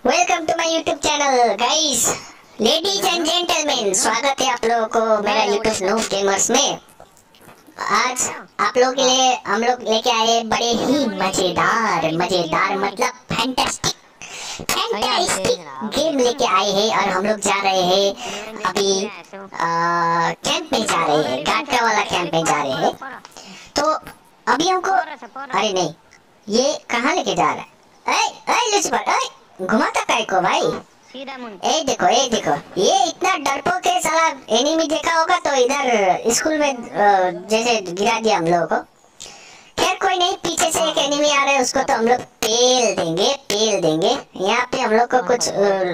Welcome to my YouTube channel guys, ladies and gentleman, स्वागत है आप लोगों को मेरा यूट्यूब नूब गेमर्स में। आज आप लोगों के लिए हम लोग लेके आए बड़े ही मजेदार मजेदार मतलब फैंटास्टिक गेम लेके आए हैं और हम लोग जा रहे हैं अभी कैंप में जा रहे हैं, गाटका वाला कैंप में जा रहे हैं। तो अभी हमको अरे नहीं, ये कहाँ लेके जा रहा है? घुमाता काय को भाई? ए देखो ये इतना डरपोक है साला। एनिमी देखा होगा तो इधर स्कूल में जैसे गिरा दिया हम लोगों को। खैर कोई नहीं, पीछे से एक एनिमी आ रहा है, उसको तो हम लोग पेल देंगे। यहाँ पे हम लोग को कुछ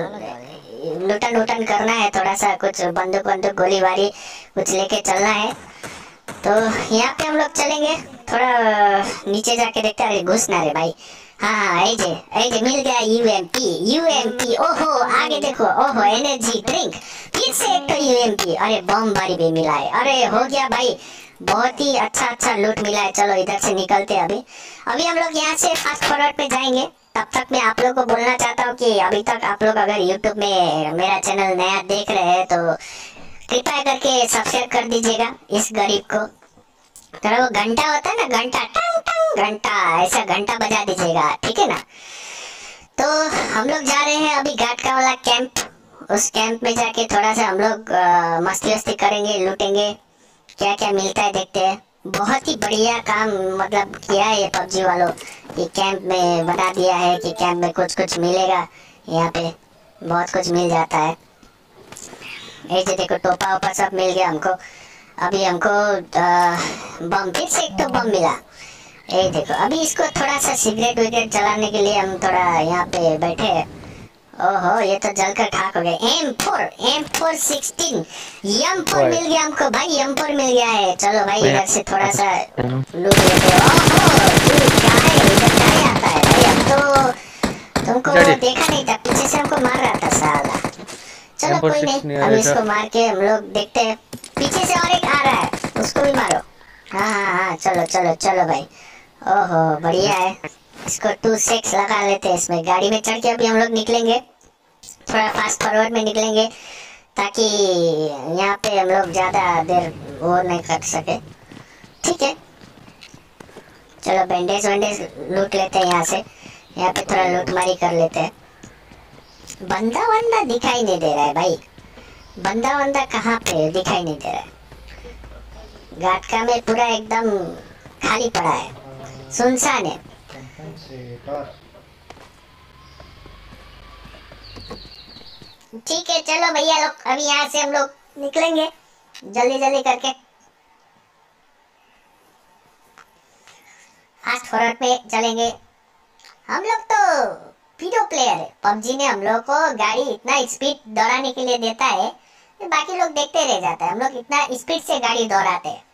लुटन करना है, थोड़ा सा कुछ बंदूक गोलीबारी कुछ लेके चलना है। तो यहाँ पे हम लोग चलेंगे, थोड़ा नीचे जाके देखते हैं। घुस ना रे भाई। हाँ ऐजे मिल गया यूएमपी। ओहो आगे देखो, ओहो एनर्जी ड्रिंक, फिर से एक तो यूएमपी। अरे बम बारी भी मिला है। अरे हो गया भाई, बहुत ही अच्छा लूट मिला है। चलो इधर से निकलते हैं। अभी हम लोग यहाँ से फास्ट फॉरवर्ड पे जाएंगे। तब तक मैं आप लोग को बोलना चाहता हूँ कि अभी तक आप लोग अगर यूट्यूब में मेरा चैनल नया देख रहे हैं तो कृपया करके सब्सक्राइब कर दीजिएगा इस गरीब को। तो वो घंटा होता है ना, घंटा टंग टंग घंटा, ऐसा घंटा बजा दीजिएगा, ठीक है ना। तो हम लोग जा रहे हैं अभी गाटका वाला कैंप। उस कैंप में जाके थोड़ा सा हम लोग मस्ती करेंगे, लूटेंगे, क्या क्या मिलता है देखते हैं। बहुत ही बढ़िया काम मतलब किया है ये पबजी वालों, ये कैंप में बता दिया है कि कैंप में कुछ मिलेगा। यहाँ पे बहुत कुछ मिल जाता है। ऐसे देखो टोपा ओपा सब मिल गया हमको। अभी हमको बम, फिर से एक तो बम मिला। ये देखो अभी इसको थोड़ा सा सिगरेट विगरेट जलाने के लिए हम थोड़ा यहाँ पे बैठे हैं। ओहो ये तो जलकर खाक हो गए। M416 M4 मिल गया हमको भाई, M4 मिल गया है। चलो भाई इधर से थोड़ा सा लूट लेते हैं। ओहो क्या है इधर, क्या आता है भाई? हम तो तुमको देखा नहीं था, पीछे से हमको मार रहा था साला। चलो कोई नहीं, अभी इसको मार के हम लोग देखते हैं। पीछे से और एक आ रहा है, उसको भी मारो। हाँ चलो भाई। ओहो बढ़िया है, इसको 2-6 लगा लेते हैं इसमें। गाड़ी में चढ़ के अभी हम लोग निकलेंगे, थोड़ा फास्ट फॉरवर्ड में निकलेंगे ताकि यहाँ पे हम लोग ज़्यादा देर वो नहीं कर सके, ठीक है। चलो बैंडेज वैंडेज लूट लेते हैं यहाँ से, यहाँ पे थोड़ा लूटमारी कर लेते हैं। बंदा दिखाई नहीं दे रहा है भाई, बंदा कहाँ पे दिखाई नहीं दे रहा है। गाटका में पूरा एकदम खाली पड़ा है, सुनसान है। ठीक है चलो भैया लोग, अभी यहाँ से हम लोग निकलेंगे जल्दी करके। फास्ट फॉरवर्ड पे चलेंगे। हम लोग तो प्रो प्लेयर है, पबजी ने हम लोग को गाड़ी इतना स्पीड दौड़ाने के लिए देता है, बाकी लोग देखते रह जाते हैं। हम लोग इतना स्पीड से गाड़ी दौड़ाते हैं,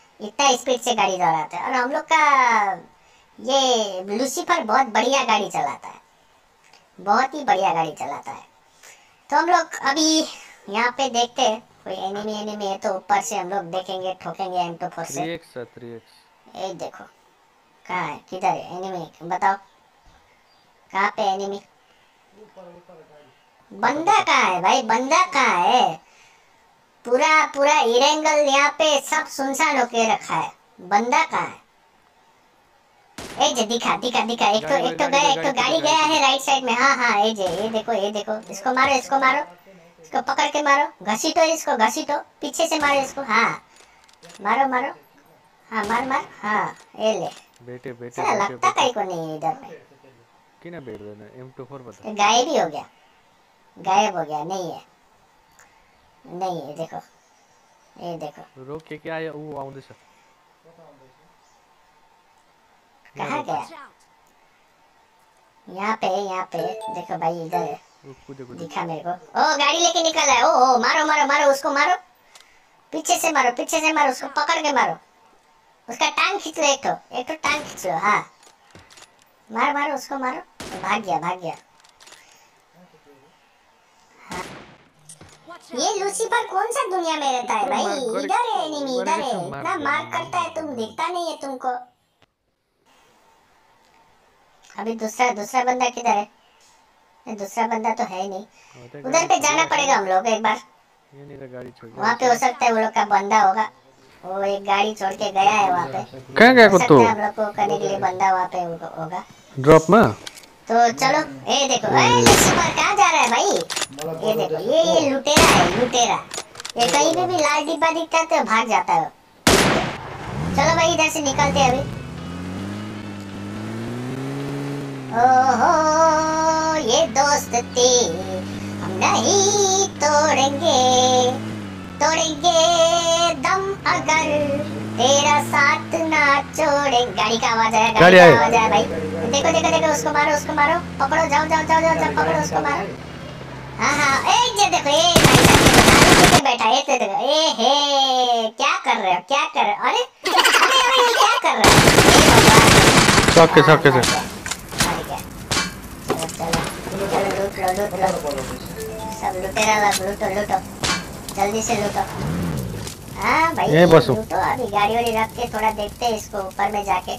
और हम लोग का ये लूसीफर बहुत बढ़िया गाड़ी चलाता है, बहुत ही बढ़िया गाड़ी चलाता है। तो हम लोग अभी यहाँ पे देखते हैं कोई एनिमी है तो ऊपर से हम लोग देखेंगे, ठोकेंगे M24 से। 3x। ये देखो कहाँ है, किधर है एनिमी, बताओ कहाँ पे एनिमी? बंदा कहाँ है भाई, बंदा कहाँ है? पूरा इरेंगल यहाँ पे सब सुनसान होके रखा है, बंदा कहाँ है? दिखा। एक तो गाड़ी गया है राइट साइड में। हाँ ये देखो इसको मारो, इसको पकड़ के मारो, घसीटो इसको, पीछे से मारो इसको। हाँ मारो, हाँ मार। हाँ ये ले बेटे लगता कहीं को नहीं इधर में। किना बैठ देना M24 बता। गायब हो गया, नहीं है। देखो रोक के क्या आया वो आउँदै छ। कहाँ गया? यहाँ पे देखो भाई, इधर है। दिखा मेरे को। ओ गाड़ी लेके निकल है। ओ मारो उसको, मारो पीछे से मारो उसको, पकड़ के मारो। उसका टांग खींच लो, एक तो टांग खींच लो। हाँ मारो उसको, मारो। भाग गया। हाँ। ये लूसीफर कौन सा दुनिया में रहता है भाई? इधर है एनिमी, इधर है। इतना मार करता है, तुम दिखता नहीं है तुमको। अभी दूसरा बंदा किधर है? दूसरा बंदा तो है नहीं, होते उधर गाड़ी पे छोड़ जाना दिया। पड़ेगा हम लोग को एक बार। ये नहीं रहा, गाड़ी छोड़ वहाँ पे हो सकता है वो लोग का बंदा होगा, वो एक गाड़ी छोड़ के गया है वहाँ पे। कहाँ गया हो कुत्तू? सकता है हम लोग को करने के लिए बंदा वहाँ पे होगा। ड्रॉप में? तो चलो, ये देखो, ये सुपर कहाँ जा रहा है भाई? ये देखो, ये लुटेरा है, लुटेरा। ये कहीं पे भी लाल डिब्बा दिखता है तो भाग जाता है। चलो भाई इधर से निकलते हैं अभी। ओहो ये दोस्ती हम नहीं तोड़ेंगे, तोड़ेंगे दम अगर तेरा साथ ना छोड़ेंगे। गाड़ी का आवाज आया, गाड़ी का आवाज आया भाई। देखो देखो देखो, उसको मारो, उसको मारो, पकड़ो, जाओ जाओ जाओ जाओ, जाओ पकड़ो उसको, मारो। हाँ हाँ, ये देखो, ये भाई साहब पे बैठा है, ये देखो, ए हे क्या कर रहे हो, क्या कर रहे हो? अरे अरे अरे ये क्या कर रहा है? चौके चौके से सब लुटेरा लोग लूटो लूटो, जल्दी से लूटो। हाँ भाई यहीं बसो। लूटो, अभी गाड़ी वाड़ी रख के थोड़ा देखते हैं इसको ऊपर में जाके।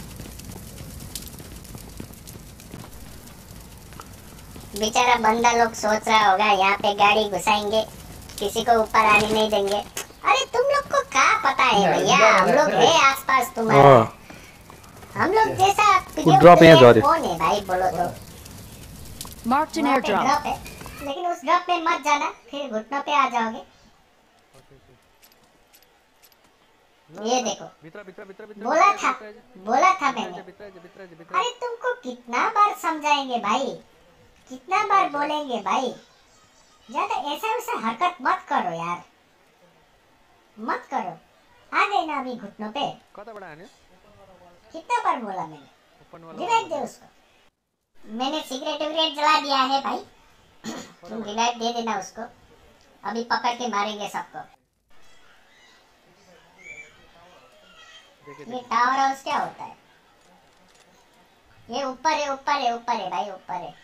बेचारा बंदा लोग सोच रहा होगा यहाँ पे गाड़ी घुसाएंगे, किसी को ऊपर आने नहीं देंगे। अरे तुम लोग को क्या पता है भैया, हम लोग है आसपास तुम्हारा, हम लोग जैसा ड्रॉप यहाँ जा रही। कौन है भाई बोलो तो? Marked an airdrop. ड्रॉप है, लेकिन उस ड्रॉप में मत जाना, फिर घुटनों पे आ जाओगे। ये देखो, बोला था मैंने। अरे तुमको कितना बार समझाएंगे भाई, कितना बार बोलेंगे भाई, ज्यादा ऐसा वैसा हरकत मत करो यार, मत करो। आ गए ना अभी घुटनों पे, कितना बार बोला मैंने, रिवाइव दे उसको। मैंने सिगरेट विगरेट जला दिया है भाई, तुम रिवाइव दे देना उसको, अभी पकड़ के मारेंगे सबको। ये टावर हाउस क्या होता है? ये ऊपर है, ऊपर है, ऊपर है भाई, ऊपर है।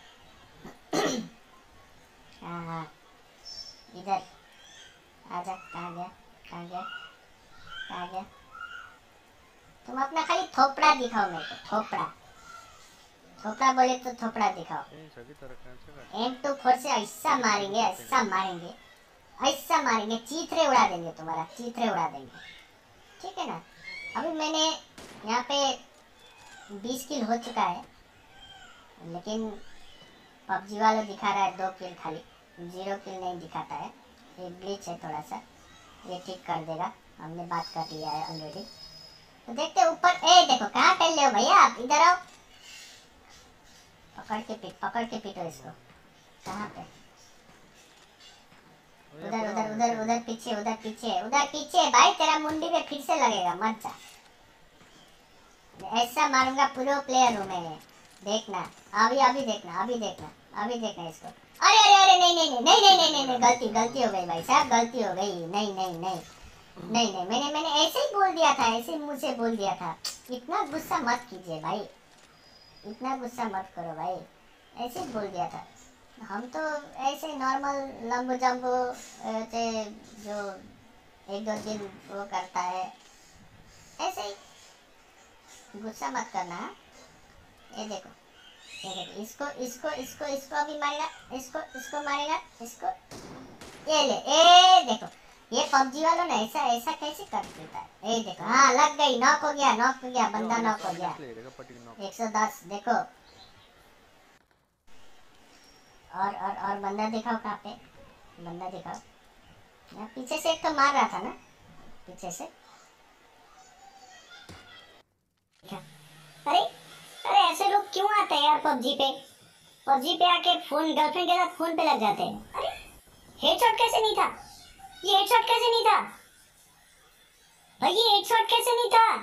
हाँ हाँ, इधर आजा। कहाँ गया, कहाँ गया, कहाँ गया? तुम अपना खाली थोपड़ा दिखाओ मेरे को, थोपड़ा, थोपड़ा बोले तो थोपड़ा दिखाओ। M24 से ऐसा मारेंगे, ऐसा मारेंगे, ऐसा मारेंगे, चीथरे उड़ा देंगे तुम्हारा, चीथरे उड़ा देंगे, ठीक है ना? अभी मैंने यहाँ पे 20 किल हो चुका है, लेकिन पबजी वाला दिखा रहा है 2 किल खाली, 0 किल नहीं दिखाता है। ये ग्लिच है थोड़ा सा, ये ठीक कर देगा, हमने बात कर लिया है ऑलरेडी। तो देखते ऊपर, ए देखो कहाँ टहल रहे हो भैया आप, इधर आओ, पकड़ के पीटो इसको। कहाँ पे? उधर उधर उधर उधर पीछे, उधर पीछे, उधर पीछे भाई, तेरा मुंडी पे फिर से लगेगा, मत जा। ऐसा मारूंगा, प्रो प्लेयर हूँ मैं, देखना अभी, अभी देखना, अभी देखना, अभी देखना इसको। अरे अरे अरे नहीं नहीं नहीं नहीं नहीं नहीं नहीं, गलती गलती हो गई भाई साहब, गलती हो गई। नहीं नहीं नहीं नहीं नहीं, मैंने ऐसे ही बोल दिया था, ऐसे मुंह से बोल दिया था। इतना गुस्सा मत कीजिए भाई, इतना गुस्सा मत करो भाई, ऐसे ही बोल दिया था। हम तो ऐसे नॉर्मल लंबू जम्बू से जो 1-2 दिन वो करता है, ऐसे ही, गुस्सा मत करना। ये देखो, ये देखो, इसको इसको इसको इसको अभी मारेगा, इसको मारेगा, इसको, ये ले, ए देखो, ये पबजी वालों ने ऐसा ऐसा कैसे कर देता है? ये देखो, हाँ लग गई, नॉक हो गया, नॉक हो गया, बंदा नॉक हो गया, 110। देखो, और बंदा दिखाओ, कहाँ पे बंदा दिखाओ? यहाँ पीछे से एक तो मार रहा था ना, पीछे से। अरे अरे ऐसे लोग क्यों आते हैं यार पबजी पे आके फोन, गर्लफ्रेंड के साथ फोन पे लग जाते हैं। अरे हेडशॉट कैसे नहीं था? ये हेडशॉट कैसे नहीं था भाई? ये हेडशॉट कैसे नहीं था?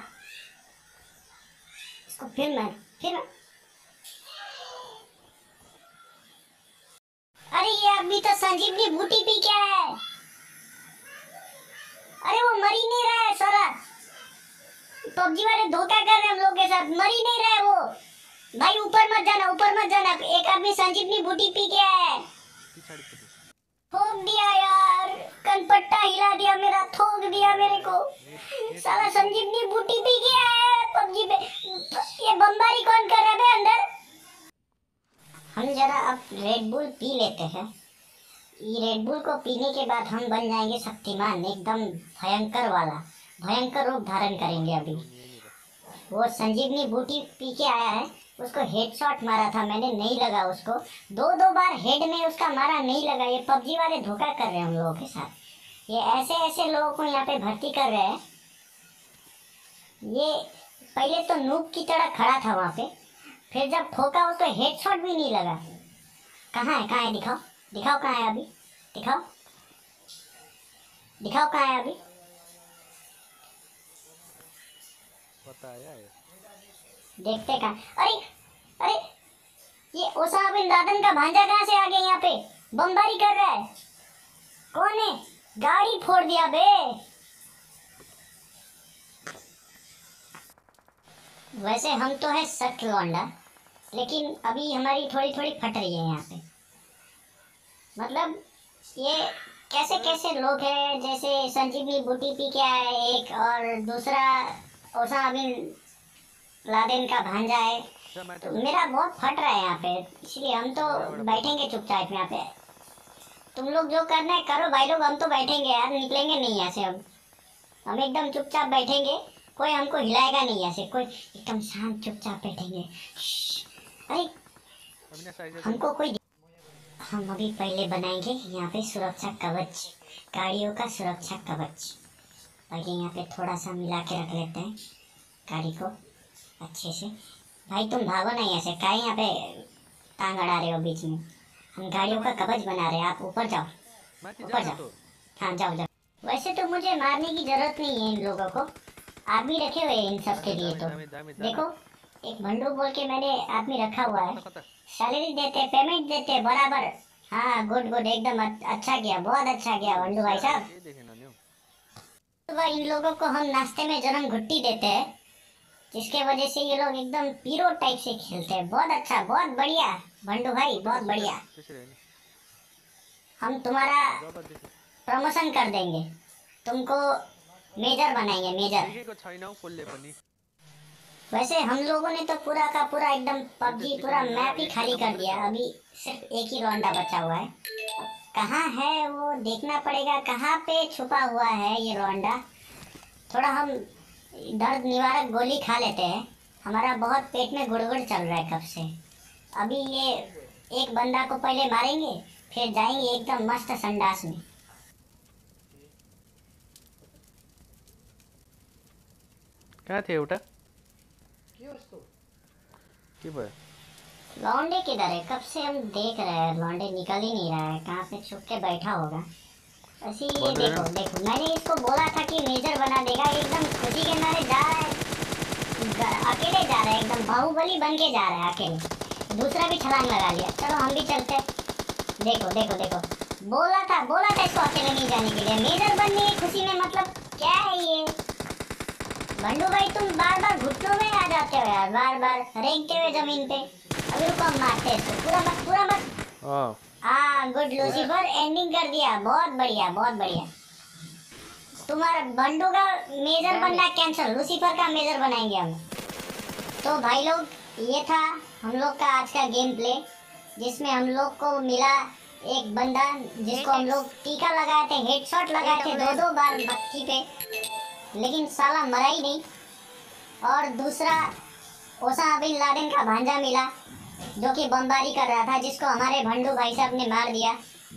इसको फिर मार। अरे ये अभी तो संजीवनी बूटी पी क्या है? अरे वो मर ही नहीं रहा है साला, पबजी वाले धोखा कर रहे हैं हम लोग के साथ, मर ही नहीं रहा है वो भाई। ऊपर मत जाना, ऊपर मत जाना, एक आदमी संजीवनी बूटी पी गया है। ठोक दिया यार, कनपट्टा हिला दिया मेरा, ठोक दिया मेरे को साला, संजीवनी बूटी पी गया है पबजी पे। ये बमबारी कौन कर रहा है अंदर? हम जरा अब रेड बुल पी लेते हैं। ये रेड बुल को पीने के बाद हम बन जाएंगे शक्तिमान, एकदम भयंकर वाला, भयंकर रूप धारण करेंगे। अभी वो संजीवनी बूटी पी के आया है, उसको हेडशॉट मारा था मैंने, नहीं लगा उसको। दो बार हेड में उसका मारा, नहीं लगा। ये पबजी वाले धोखा कर रहे हैं हम लोगों के साथ। ये ऐसे लोगों को यहाँ पे भर्ती कर रहे हैं। ये पहले तो नूब की तरह खड़ा था वहाँ पे, फिर जब ठोका उसको हेडशॉट भी नहीं लगा। कहाँ है दिखाओ, दिखाओ कहाँ है अभी, दिखाओ कहाँ है अभी। बताया है। देखते कहाँ। अरे ये ओसामा बिन लादेन का भांजा कहाँ से आ गया यहाँ पे, बमबारी कर रहा है। कौन है? गाड़ी फोड़ दिया बे। वैसे हम तो है सख्त लौंडा, लेकिन अभी हमारी थोड़ी फट रही है यहाँ पे। मतलब ये कैसे लोग हैं, जैसे संजीवनी बूटी पी के आए एक, और दूसरा ओसामा बिन लादेन का भांजा है। तो मेरा बहुत फट रहा है यहाँ पे, इसलिए हम तो बैठेंगे चुपचाप यहाँ पे। तुम लोग जो करना है करो भाई लोग, हम तो बैठेंगे यार, निकलेंगे नहीं यहाँ से। हम एकदम चुपचाप बैठेंगे, कोई हमको हिलाएगा नहीं यहाँ से, कोई एकदम शांत चुपचाप बैठेंगे। अरे हमको कोई, हम अभी पहले बनाएंगे यहाँ पे सुरक्षा कवच, गाड़ियों का सुरक्षा कवच। पहले यहाँ पे थोड़ा सा मिला के रख लेते हैं गाड़ी को अच्छे से। भाई तुम भागो नहीं ऐसे, काहे यहाँ पे टांग अड़ा रहे हो बीच में। हम गाड़ियों का कवच बना रहे हैं, आप ऊपर जाओ, ऊपर जाओ। हाँ जाओ। वैसे तो मुझे मारने की जरूरत नहीं है इन लोगों को, आदमी रखे हुए हैं इन सब के लिए। तो देखो एक भंडू बोल के मैंने आदमी रखा हुआ है, सैलरी देते, पेमेंट देते बराबर। हाँ गुड एकदम अच्छा किया, बहुत अच्छा किया भंडू भाई साहब। तो इन लोगों को हम नाश्ते में जन्म घुट्टी देते हैं, जिसके वजह से ये लोग एकदम पीरो टाइप से खेलते हैं। बहुत अच्छा, बहुत बढ़िया भंडू भाई, बहुत बढ़िया। हम तुम्हारा प्रमोशन कर देंगे, तुमको मेजर बनाएंगे, मेजर। वैसे हम लोगों ने तो पूरा का पूरा एकदम पबजी पूरा मैप ही खाली कर दिया। अभी सिर्फ एक ही लौंडा बचा हुआ है, कहाँ है वो देखना पड़ेगा, कहाँ पे छुपा हुआ है ये लौंडा। थोड़ा हम दर्द निवारक गोली खा लेते हैं, हमारा बहुत पेट में गुड़गुड़ चल रहा है कब से। अभी ये एक बंदा को पहले मारेंगे, फिर जाएंगे एकदम मस्त संडास में। कहाँ थे उठा की भाई? लौंडे किधर है? कब से हम देख रहे हैं, लौंडे निकल ही नहीं रहा है, कहाँ पे छुप के बैठा होगा। ऐसे ये देखो, मैंने इसको बोला था कि मेजर बना देगा, एकदम खुशी के मारे जा रहा है, अकेले जा रहा है, एकदम बाहुबली बन के जा रहा है अकेले। दूसरा भी छलांग लगा लिया, चलो हम भी चलते। देखो बोला था इसको अकेले नहीं जाने के लिए, मेजर बनने की खुशी में। मतलब क्या है ये भंडू भाई, तुम बार घुटनों में आ जाते हो यार, बार रेंगते हुए जमीन पे। अभी रुको हम मारते हैं इसको, पूरा मत। हाँ गुड लूसीफर, एंडिंग कर दिया, बहुत बढ़िया। तुम्हारा बंडू का मेजर बनना कैंसिल, लूसीफर का मेजर बनाएंगे हम। तो भाई लोग ये था हम लोग का आज का गेम प्ले, जिसमें हम लोग को मिला एक बंदा जिसको हम लोग टीका लगाए थे, हेडशॉट लगाए थे 2 बार बत्ती पे, लेकिन साला मरा ही नहीं। और दूसरा ओसामा बिन लादेन का भांजा मिला जो कि बमबारी कर रहा था, जिसको हमारे भंडू भाई साहब ने मार दिया।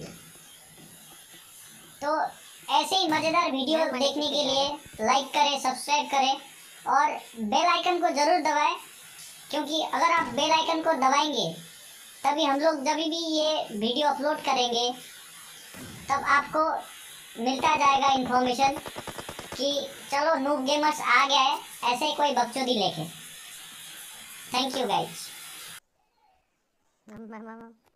तो ऐसे ही मज़ेदार वीडियो देखने के लिए लाइक करें, सब्सक्राइब करें और बेल आइकन को ज़रूर दबाएं, क्योंकि अगर आप बेल आइकन को दबाएंगे तभी हम लोग जब भी ये वीडियो अपलोड करेंगे तब आपको मिलता जाएगा इन्फॉर्मेशन कि चलो नूब गेमर्स आ गया है, ऐसे ही कोई बकचोदी लेके। Thank you guys.